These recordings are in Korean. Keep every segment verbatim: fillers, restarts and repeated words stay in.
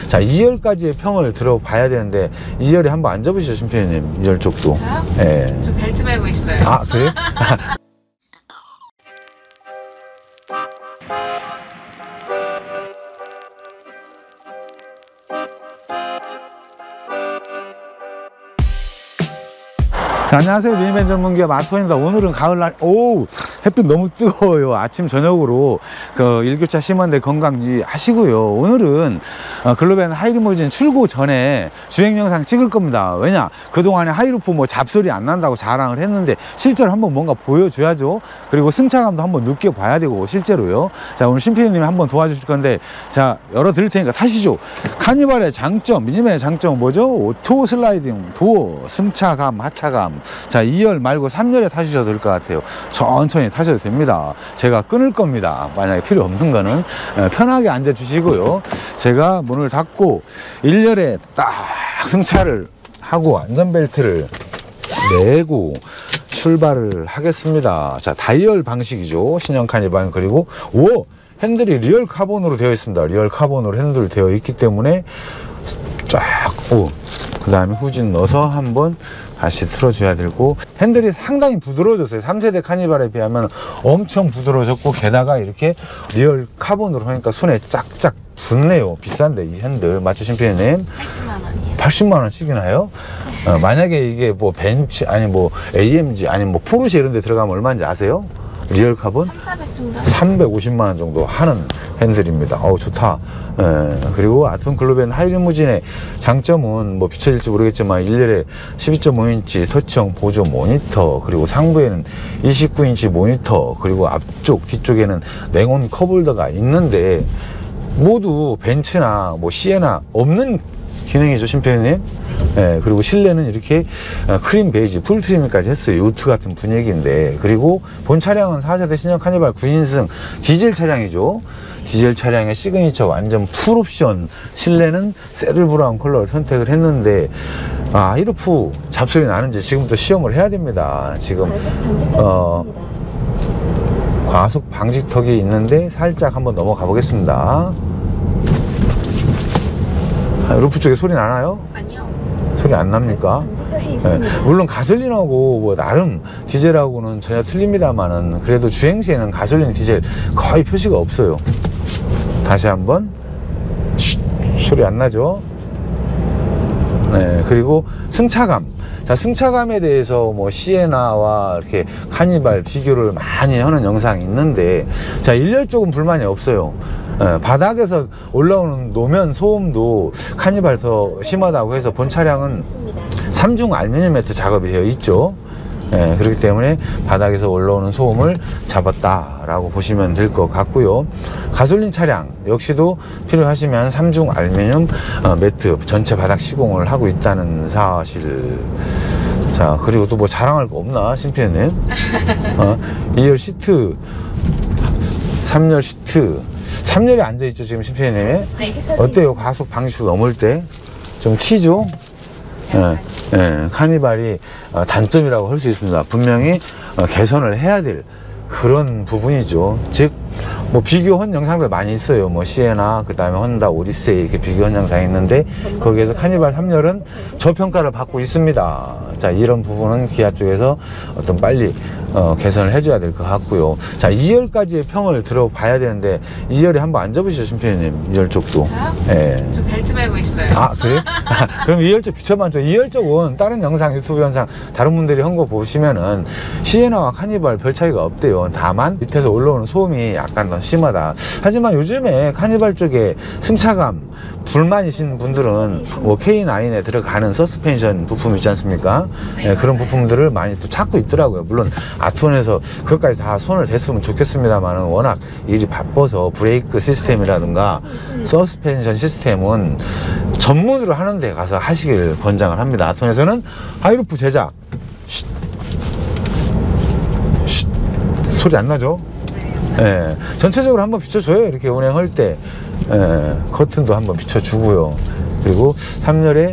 자, 이 열까지의 평을 들어봐야 되는데 이 열에 한번 앉아보시죠, 심표님. 이 열 쪽도. 저요? 예. 저 벨트 매고 있어요. 아, 그래요? 자, 안녕하세요. 미니밴 전문기업 아토입니다. 오늘은 가을날, 오우, 햇빛 너무 뜨거워요. 아침, 저녁으로 그 일교차 심한데 건강 유의하시고요. 오늘은 어, 글로벤 하이리무진 출고 전에 주행 영상 찍을 겁니다. 왜냐? 그동안에 하이루프 뭐 잡소리 안 난다고 자랑을 했는데 실제로 한번 뭔가 보여줘야죠. 그리고 승차감도 한번 느껴봐야 되고, 실제로요. 자, 오늘 심피디님이 한번 도와주실 건데, 자, 열어드릴 테니까 타시죠. 카니발의 장점, 미니밴의 장점은 뭐죠? 오토 슬라이딩, 도어, 승차감, 하차감. 자, 이 열 말고 삼 열에 타주셔도 될 것 같아요. 천천히 타셔도 됩니다. 제가 끊을 겁니다. 만약에 필요 없는 거는 편하게 앉아 주시고요. 제가 문을 닫고 일 열에 딱 승차를 하고 안전벨트를 매고 출발을 하겠습니다. 자, 다이얼 방식이죠. 신형 카니발. 그리고 오! 핸들이 리얼 카본으로 되어 있습니다. 리얼 카본으로 핸들 되어 있기 때문에 쫙, 오, 그 다음에 후진 넣어서 한번 다시 틀어줘야 되고, 핸들이 상당히 부드러워졌어요. 삼 세대 카니발에 비하면 엄청 부드러워졌고, 게다가 이렇게 리얼 카본으로 하니까 손에 짝짝 붙네요. 비싼데 이 핸들 맞죠, 심피디님? 팔십만 원이요. 팔십만 원씩이나 해요? 어, 만약에 이게 뭐 벤츠 아니 뭐 에이엠지 아니 뭐 포르쉐 이런 데 들어가면 얼마인지 아세요? 리얼 카본? 삼사백 정도? 삼백오십만 원 정도 하는 핸들입니다. 어우, 좋다. 예. 그리고 아톰 글로벤 하이리무진의 장점은 뭐 비춰질지 모르겠지만 일 열에 십이 점 오 인치 터치형 보조 모니터, 그리고 상부에는 이십구 인치 모니터, 그리고 앞쪽 뒤쪽에는 냉온 컵홀더가 있는데 모두 벤츠나 뭐 시에나 없는 기능이죠, 심표님. 예, 그리고 실내는 이렇게 크림 베이지 풀 트림까지 했어요. 요트 같은 분위기인데, 그리고 본 차량은 사 세대 신형 카니발 구 인승 디젤 차량이죠. 디젤 차량의 시그니처 완전 풀 옵션. 실내는 새들 브라운 컬러를 선택을 했는데, 아, 하이루프 잡소리 나는지 지금부터 시험을 해야 됩니다. 지금 어 과속 방지턱이 있는데 살짝 한번 넘어가 보겠습니다. 아, 루프 쪽에 소리 나나요? 아니요. 소리 안 납니까? 네. 물론 가솔린하고 뭐 나름 디젤하고는 전혀 틀립니다만은 그래도 주행시에는 가솔린 디젤 거의 표시가 없어요. 다시 한번. 쉿, 소리 안 나죠? 네. 그리고 승차감. 자, 승차감에 대해서 뭐 시에나와 이렇게 카니발 비교를 많이 하는 영상이 있는데, 자, 일 열 쪽은 불만이 없어요. 예, 바닥에서 올라오는 노면 소음도 카니발 더 심하다고 해서 본 차량은 삼중 알루미늄 매트 작업이 되어 있죠. 예, 그렇기 때문에 바닥에서 올라오는 소음을 잡았다라고 보시면 될 것 같고요. 가솔린 차량 역시도 필요하시면 삼중 알루미늄 어, 매트 전체 바닥 시공을 하고 있다는 사실. 자, 그리고 또 뭐 자랑할 거 없나, 심피디님? 어, 이 열 시트, 삼 열 시트. 삼 열에 앉아있죠, 지금 심피디님? 네. 어때요? 과속 방지턱 넘을 때? 좀 튀죠? 예, 예, 카니발이 어, 단점이라고 할 수 있습니다. 분명히 어, 개선을 해야 될 그런 부분이죠. 즉, 뭐 비교한 영상들 많이 있어요. 뭐 시에나, 그 다음에 혼다 오디세이 이렇게 비교한 영상이 있는데, 거기에서 카니발 삼 열은 저평가를 받고 있습니다. 자, 이런 부분은 기아 쪽에서 어떤 빨리 어, 개선을 해줘야 될 것 같고요. 자, 이 열까지의 평을 들어봐야 되는데 이 열에 한번 앉아보시죠, 심표님. 이 열 쪽도. 저요? 예. 저 벨트 매고 있어요. 아, 그래요? 그럼 이 열 쪽 비춰봐죠. 이 열 쪽은 다른 영상, 유튜브 영상 다른 분들이 한 거 보시면은 시에나와 카니발 별 차이가 없대요. 다만 밑에서 올라오는 소음이 약간 더 심하다. 하지만 요즘에 카니발 쪽에 승차감 불만이신 분들은 뭐 케이 나인에 들어가는 서스펜션 부품 있지 않습니까? 네, 예, 그런 부품들을 많이 또 찾고 있더라고요. 물론 아톤에서 그것까지 다 손을 댔으면 좋겠습니다만 워낙 일이 바빠서 브레이크 시스템이라든가 서스펜션 시스템은 전문으로 하는 데 가서 하시길 권장을 합니다. 아톤에서는 하이루프 제작. 쉿. 쉿. 소리 안 나죠? 네. 예, 전체적으로 한번 비춰줘요. 이렇게 운행할 때. 예, 커튼도 한번 비춰주고요. 그리고 삼 열에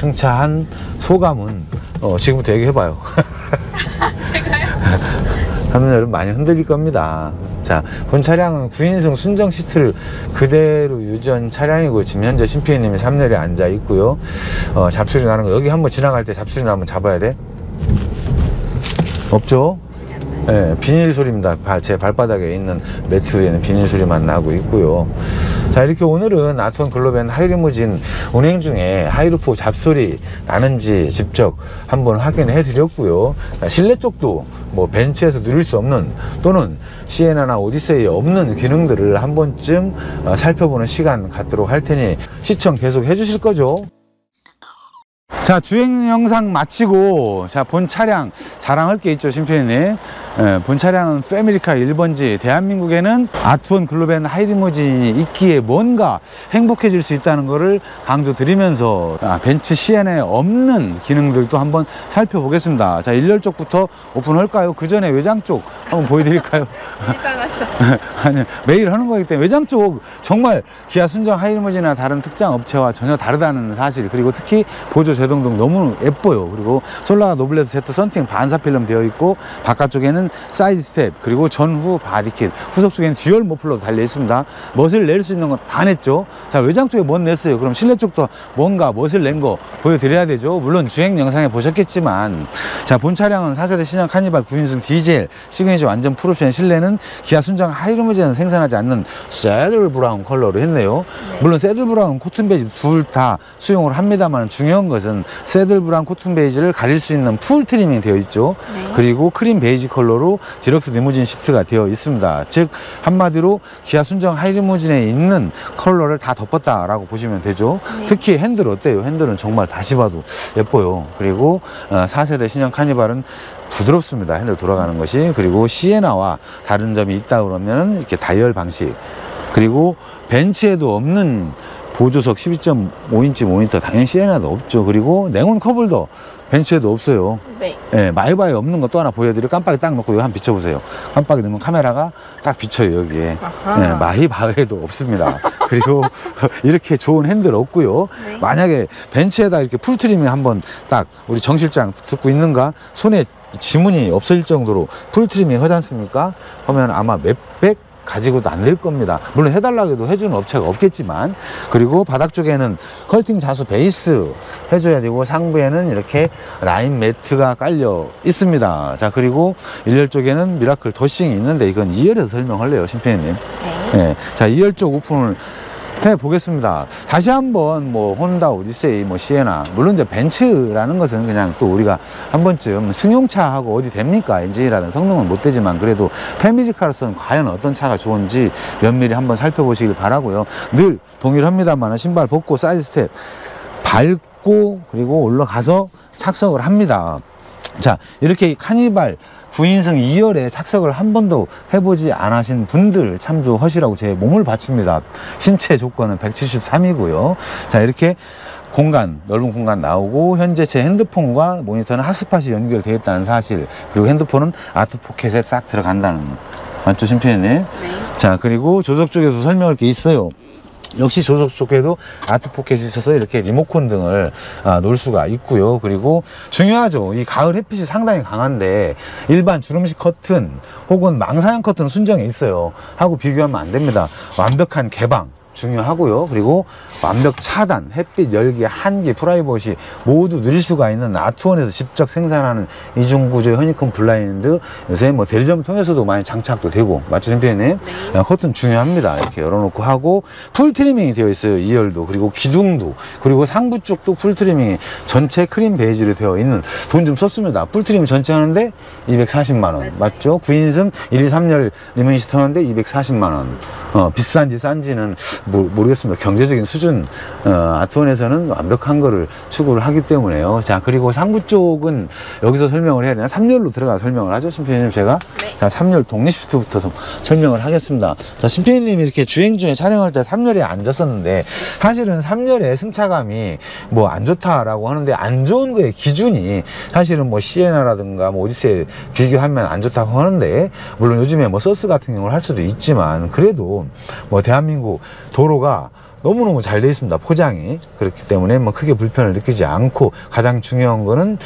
승차한 소감은 어, 지금부터 얘기해봐요. 제가요? 삼 열은 많이 흔들릴 겁니다. 자, 본 차량은 구 인승 순정 시트를 그대로 유지한 차량이고, 지금 현재 심피디님이 삼 열에 앉아 있고요. 어, 잡소리 나는 거, 여기 한번 지나갈 때 잡소리 나면 잡아야 돼? 없죠? 네, 비닐 소리입니다. 제 발바닥에 있는 매트에는 비닐 소리만 나고 있고요. 자, 이렇게 오늘은 아트원 글로벤 하이리무진 운행 중에 하이루프 잡소리 나는지 직접 한번 확인해 드렸고요. 실내 쪽도 뭐 벤츠에서 누릴 수 없는, 또는 시에나나 오디세이에 없는 기능들을 한 번쯤 살펴보는 시간 갖도록 할 테니 시청 계속 해 주실 거죠? 자, 주행 영상 마치고, 자, 본 차량 자랑할 게 있죠, 심표님. 예, 본 차량은 패밀리카 일 번지, 대한민국에는 아트원 글로벤 하이리무진이 있기에 뭔가 행복해질 수 있다는 것을 강조드리면서, 아, 벤츠 시엔에 없는 기능들도 한번 살펴보겠습니다. 자, 일 열 쪽부터 오픈할까요? 그 전에 외장 쪽 한번 보여드릴까요? 일단 하셨어요. 아니, 매일 하는 거기 때문에 외장 쪽 정말 기아 순정 하이리무진이나 다른 특장 업체와 전혀 다르다는 사실, 그리고 특히 보조 제동 등 너무 예뻐요. 그리고 솔라 노블레스 제트 썬팅 반사 필름 되어 있고, 바깥쪽에는 사이드 스텝, 그리고 전후 바디킷, 후속 쪽에는 듀얼 머플러도 달려 있습니다. 멋을 낼 수 있는 건 다 냈죠. 자, 외장 쪽에 멋 냈어요. 그럼 실내 쪽도 뭔가 멋을 낸 거 보여드려야 되죠. 물론 주행 영상에 보셨겠지만, 자, 본 차량은 사 세대 신형 카니발 구 인승 디젤 시그니처 완전 풀옵션, 실내는 기아 순정 하이리무진은 생산하지 않는 새들 브라운 컬러로 했네요. 물론 새들 브라운, 코튼 베이지 둘 다 수용을 합니다만, 중요한 것은 새들 브라운, 코튼 베이지를 가릴 수 있는 풀 트리밍 되어 있죠. 네. 그리고 크림 베이지 컬러로 디럭스 리무진 시트가 되어 있습니다. 즉 한마디로 기아 순정 하이리무진에 있는 컬러를 다 덮었다라고 보시면 되죠. 네. 특히 핸들 어때요? 핸들은 정말 다시 봐도 예뻐요. 그리고 사 세대 신형 카니발은 부드럽습니다. 핸들 돌아가는 것이. 그리고 시에나와 다른 점이 있다 그러면 이렇게 다이얼 방식, 그리고 벤츠에도 없는 보조석 십이 점 오 인치 모니터 당연히 시에나도 없죠. 그리고 냉온 컵홀더 벤츠에도 없어요. 네. 예, 마이바에 없는 것 또 하나 보여드려. 깜빡이 딱 놓고 여기 한번 비춰보세요. 깜빡이 넣으면 카메라가 딱 비쳐요, 여기에. 예, 마이바에도 없습니다. 그리고 이렇게 좋은 핸들 없고요. 네. 만약에 벤츠에다 이렇게 풀트리밍 한번 딱 우리 정 실장 듣고 있는가? 손에 지문이 없을 정도로 풀트리밍 하지 않습니까? 하면 아마 몇백 가지고도 안 될 겁니다. 물론 해달라고 해도 해주는 업체가 없겠지만. 그리고 바닥 쪽에는 컬팅 자수 베이스 해줘야 되고, 상부에는 이렇게 라인 매트가 깔려 있습니다. 자, 그리고 일 열 쪽에는 미라클 더싱이 있는데, 이건 이 열에서 설명할래요, 심표님. 네. 네. 자, 이 열 쪽 오픈을 해 보겠습니다. 다시 한번 뭐 혼다, 오디세이, 뭐 시에나, 물론 이제 벤츠라는 것은 그냥 또 우리가 한 번쯤 승용차하고 어디 됩니까? 엔진이라든 성능은 못 되지만, 그래도 패밀리카로서는 과연 어떤 차가 좋은지 면밀히 한번 살펴보시길 바라고요. 늘 동일합니다만 신발 벗고 사이드 스텝 밟고 그리고 올라가서 착석을 합니다. 자, 이렇게 카니발 구 인승 이 열에 착석을 한 번도 해보지 않으신 분들 참조하시라고 제 몸을 바칩니다. 신체 조건은 백칠십삼이고요. 자, 이렇게 공간, 넓은 공간 나오고, 현재 제 핸드폰과 모니터는 핫스팟이 연결되어 있다는 사실, 그리고 핸드폰은 아트 포켓에 싹 들어간다는, 맞죠, 심표님? 네. 자, 그리고 조석 쪽에서 설명할 게 있어요. 역시 조석 쪽에도 아트 포켓이 있어서 이렇게 리모컨 등을 아, 놓을 수가 있고요. 그리고 중요하죠. 이 가을 햇빛이 상당히 강한데 일반 주름식 커튼 혹은 망사형 커튼 순정에 있어요 하고 비교하면 안 됩니다. 완벽한 개방 중요하고요. 그리고 완벽 차단, 햇빛, 열기, 한기, 프라이버시 모두 누릴 수가 있는 아트원에서 직접 생산하는 이중 구조의 허니콤 블라인드, 요새 뭐 대리점 통해서도 많이 장착도 되고, 맞죠, 심표님? 네. 커튼 중요합니다. 이렇게 열어놓고 하고, 풀 트리밍이 되어 있어요. 이 열도. 그리고 기둥도, 그리고 상부 쪽도 풀 트리밍이 전체 크림 베이지로 되어 있는, 돈 좀 썼습니다. 풀 트리밍 전체 하는데 이백사십만 원. 맞아요. 맞죠? 구 인승 일, 이, 삼 열 리무니스트 하는데 이백사십만 원. 어, 비싼지 싼지는 모, 모르겠습니다. 경제적인 수준, 어, 아트원에서는 완벽한 거를 추구를 하기 때문에요. 자, 그리고 상부 쪽은 여기서 설명을 해야 되나? 삼 열로 들어가 설명을 하죠, 심표님 제가? 네. 자, 삼 열 독립 시트부터 설명을 하겠습니다. 자, 심표님이 이렇게 주행 중에 촬영할 때 삼 열에 앉았었는데, 사실은 삼 열의 승차감이 뭐 안 좋다라고 하는데, 안 좋은 거의 기준이 사실은 뭐 시에나라든가 뭐 오디세이 비교하면 안 좋다고 하는데, 물론 요즘에 뭐 서스 같은 경우를 할 수도 있지만, 그래도 뭐 대한민국 도로가 너무너무 잘 되어 있습니다. 포장이. 그렇기 때문에 뭐 크게 불편을 느끼지 않고, 가장 중요한 거는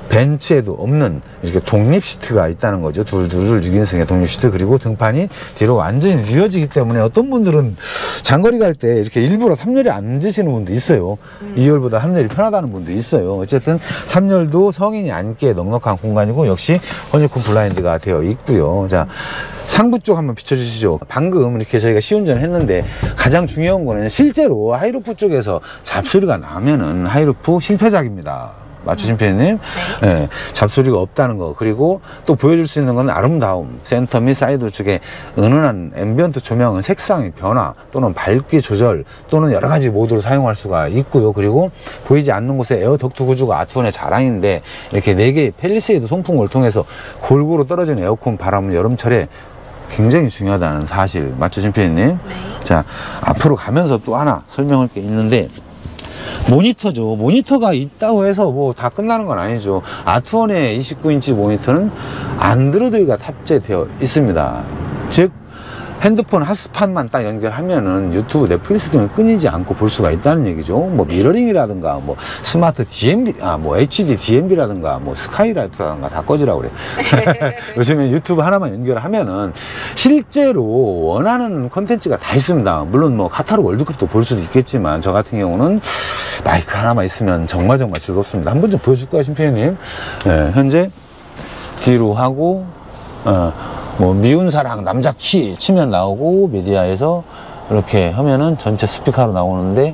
벤츠에도 없는 이렇게 독립 시트가 있다는 거죠. 둘둘 육 인승의 독립 시트. 그리고 등판이 뒤로 완전히 뉘어지기 때문에 어떤 분들은 장거리 갈 때 이렇게 일부러 삼 열에 앉으시는 분도 있어요. 음. 이 열보다 삼 열이 편하다는 분도 있어요. 어쨌든 삼 열도 성인이 앉기에 넉넉한 공간이고 역시 허니콤 블라인드가 되어 있고요. 자, 상부 쪽 한번 비춰주시죠. 방금 이렇게 저희가 시운전을 했는데 가장 중요한 거는 실제로 하이루프 쪽에서 잡소리가 나면은 하이루프 실패작입니다. 맞죠, 심표님? 네. 네. 잡소리가 없다는 거. 그리고 또 보여줄 수 있는 건 아름다움. 센터 및 사이드 쪽에 은은한 앰비언트 조명은 색상의 변화 또는 밝기 조절 또는 여러 가지 모드로 사용할 수가 있고요. 그리고 보이지 않는 곳에 에어 덕트 구조가 아트원의 자랑인데 이렇게 네 개의 펠리세이드 송풍을 통해서 골고루 떨어지는 에어컨 바람은 여름철에 굉장히 중요하다는 사실. 맞죠, 심표님? 네. 자, 앞으로 가면서 또 하나 설명할 게 있는데 모니터죠. 모니터가 있다고 해서 뭐 다 끝나는 건 아니죠. 아트원의 이십구 인치 모니터는 안드로이드가 탑재되어 있습니다. 즉 핸드폰 핫스팟만 딱 연결하면은 유튜브, 넷플릭스 등을 끊이지 않고 볼 수가 있다는 얘기죠. 뭐 미러링이라든가 뭐 스마트 디엠비, 아 뭐 에이치디 디엠비라든가 뭐 스카이라이트라든가 다 꺼지라고 그래. 요즘에 유튜브 하나만 연결하면은 실제로 원하는 컨텐츠가 다 있습니다. 물론 뭐 카타르 월드컵도 볼 수도 있겠지만 저 같은 경우는 마이크 하나만 있으면 정말 정말 즐겁습니다. 한번 좀 보여줄까요, 심표님? 네, 현재 뒤로 하고 어, 뭐 미운 사랑 남자 키 치면 나오고 미디어에서 이렇게 하면은 전체 스피커로 나오는데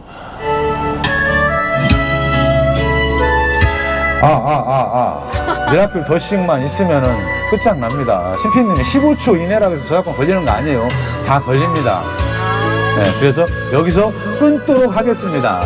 아 아 아아 미라클 더싱만 있으면은 끝장납니다. 심표님이 십오 초 이내라고 해서 저작권 걸리는 거 아니에요. 다 걸립니다. 네, 그래서 여기서 끊도록 하겠습니다.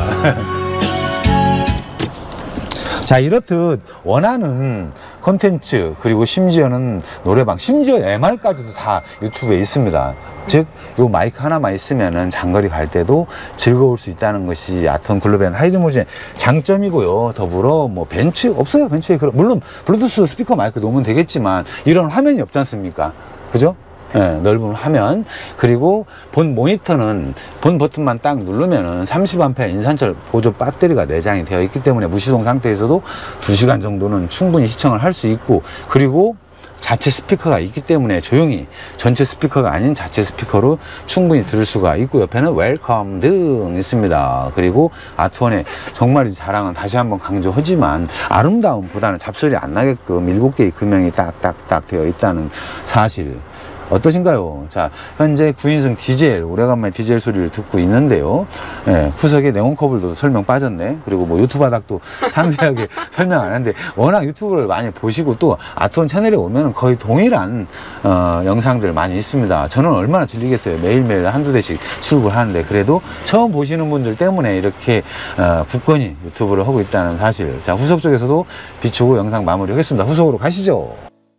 자, 이렇듯 원하는 콘텐츠 그리고 심지어는 노래방, 심지어 엠알까지도 다 유튜브에 있습니다. 즉, 요 마이크 하나만 있으면은 장거리 갈 때도 즐거울 수 있다는 것이 아트원 글로벤 하이리무진의 장점이고요. 더불어 뭐 벤츠 없어요. 벤츠에 물론 블루투스 스피커 마이크 놓으면 되겠지만 이런 화면이 없지 않습니까? 그죠? 네, 넓은 화면. 그리고 본 모니터는 본 버튼만 딱 누르면은 삼십 암페어 인산철 보조 배터리가 내장이 되어 있기 때문에 무시동 상태에서도 두 시간 정도는 충분히 시청을 할 수 있고, 그리고 자체 스피커가 있기 때문에 조용히 전체 스피커가 아닌 자체 스피커로 충분히 들을 수가 있고, 옆에는 웰컴 등 있습니다. 그리고 아트원의 정말 자랑은 다시 한번 강조하지만 아름다움보다는 잡소리 안 나게끔 일곱 개의 금형이 딱딱딱 되어 있다는 사실. 어떠신가요? 자, 현재 구 인승 디젤, 오래간만에 디젤 소리를 듣고 있는데요. 예, 후석에 네온 커블도 설명 빠졌네. 그리고 뭐 유튜브 바닥도 상세하게 설명 안 하는데, 워낙 유튜브를 많이 보시고 또 아트원 채널에 오면 거의 동일한 어, 영상들 많이 있습니다. 저는 얼마나 질리겠어요. 매일매일 한두 대씩 출고하는데, 그래도 처음 보시는 분들 때문에 이렇게 어, 굳건히 유튜브를 하고 있다는 사실. 자, 후석 쪽에서도 비추고 영상 마무리하겠습니다. 후석으로 가시죠.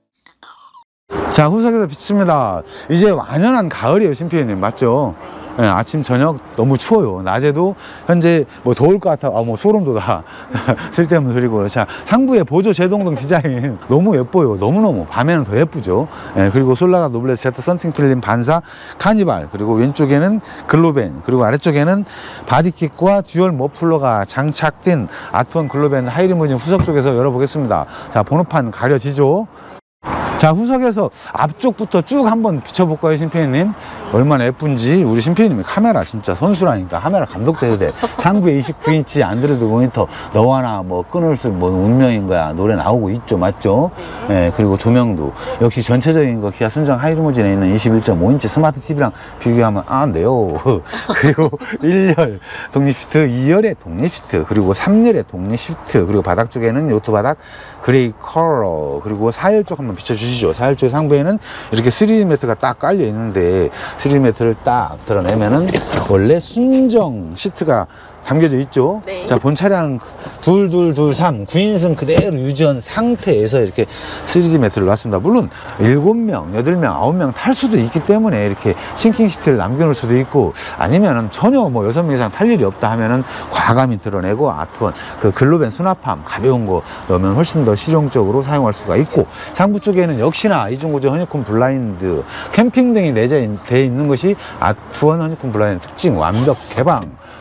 자, 후석에서 비춥니다. 이제 완연한 가을이에요, 심표님. 맞죠? 네, 아침, 저녁 너무 추워요. 낮에도 현재 뭐 더울 것 같아. 아, 뭐 소름 돋아. 쓸데없는 소리고요. 자, 상부에 보조 제동등 디자인 너무 예뻐요. 너무너무. 밤에는 더 예쁘죠. 네, 그리고 솔라가 노블레스 제트 썬팅 필름 반사 카니발, 그리고 왼쪽에는 글로벤, 그리고 아래쪽에는 바디킥과 듀얼 머플러가 장착된 아트원 글로벤 하이리무진 후석 쪽에서 열어보겠습니다. 자, 번호판 가려지죠? 자, 후석에서 앞쪽부터 쭉 한번 비춰볼까요, 심표님? 얼마나 예쁜지. 우리 심표님이 카메라 진짜 선수라니까. 카메라 감독도 해도 돼. 상부에 이십구 인치 안드로이드 모니터 너 하나 뭐 끊을 수 뭐 운명인 거야. 노래 나오고 있죠, 맞죠? 예, 네, 그리고 조명도 역시 전체적인 거 기아 순정 하이리무진에 있는 이십일 점 오 인치 스마트 티비랑 비교하면 안 돼요. 그리고 일 열 독립 시트, 이 열의 독립 시트, 그리고 삼 열의 독립 시트, 그리고 바닥 쪽에는 요트 바닥 그레이 컬러, 그리고 사 열 쪽 한번 비춰주시죠. 사 열 쪽 상부에는 이렇게 쓰리디 매트가 딱 깔려 있는데, 쓰리디 매트를 딱 드러내면은 원래 순정 시트가 담겨져 있죠. 네. 자, 본 차량 이이이삼 구 인승 그대로 유지한 상태에서 이렇게 쓰리디 매트를 놨습니다. 물론 일곱 명, 여덟 명, 아홉 명 탈 수도 있기 때문에 이렇게 싱킹 시트를 남겨놓을 수도 있고, 아니면은 전혀 뭐 여섯 명 이상 탈 일이 없다 하면은 과감히 드러내고 아트원 그 글로벤 수납함 가벼운 거 넣으면 훨씬 더 실용적으로 사용할 수가 있고, 상부 쪽에는 역시나 이중구조 허니콤 블라인드 캠핑 등이 내재되어 있는 것이 아트원 허니콤 블라인드 특징. 완벽 개방,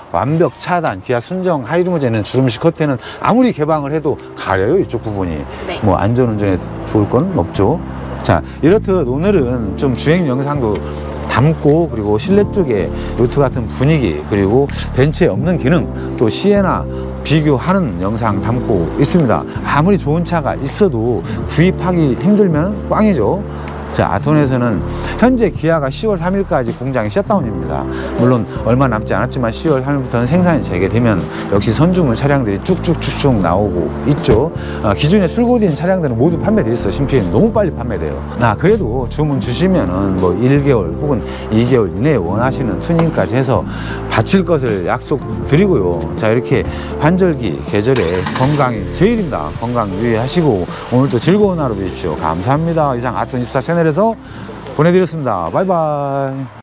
완벽 차단, 기아 순정 하이드모제는 주름식 커튼은 아무리 개방을 해도 가려요, 이쪽 부분이. 네. 뭐 안전운전에 좋을 건 없죠. 자, 이렇듯 오늘은 좀 주행 영상도 담고, 그리고 실내 쪽에 요트 같은 분위기, 그리고 벤츠에 없는 기능, 또 시에나 비교하는 영상 담고 있습니다. 아무리 좋은 차가 있어도 구입하기 힘들면 꽝이죠. 자, 아톤에서는 현재 기아가 시월 삼일까지 공장이 셧다운입니다. 물론 얼마 남지 않았지만 시월 삼일부터는 생산이 재개되면 역시 선주문 차량들이 쭉쭉쭉쭉 나오고 있죠. 아, 기존에 출고된 차량들은 모두 판매돼 있어. 심피에는 너무 빨리 판매돼요. 아, 그래도 주문 주시면은 뭐 일 개월 혹은 이 개월 이내에 원하시는 튜닝까지 해서 바칠 것을 약속드리고요. 자, 이렇게 환절기 계절에 건강이 제일입니다. 건강 유의하시고 오늘도 즐거운 하루 되십시오. 감사합니다. 이상 아톤 이십사 채널에서 보내드렸습니다. 바이바이.